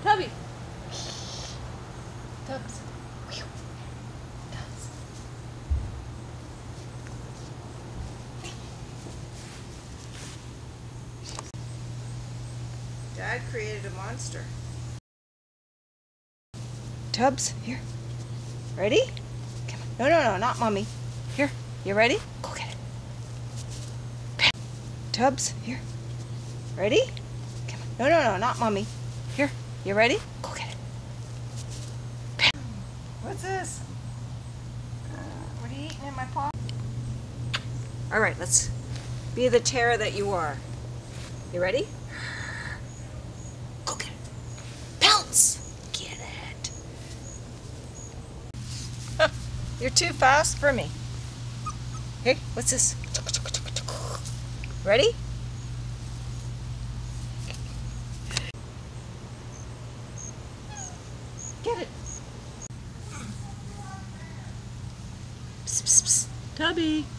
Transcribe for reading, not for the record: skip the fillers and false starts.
Tubby. Tubbs. Tubbs. Dad created a monster. Tubbs, here. Ready? Come on. No, no, no, not Mommy. Here. You ready? Go get it. Tubbs, here. Ready? Come on. No, no, no, not Mommy. Here. You ready? Go get it. What's this? What are you eating in my paw? All right, let's be the terror that you are. You ready? Go get it. Bounce! Get it. You're too fast for me. Hey, what's this? Ready? Get it. Psst, psst, psst. Tubby.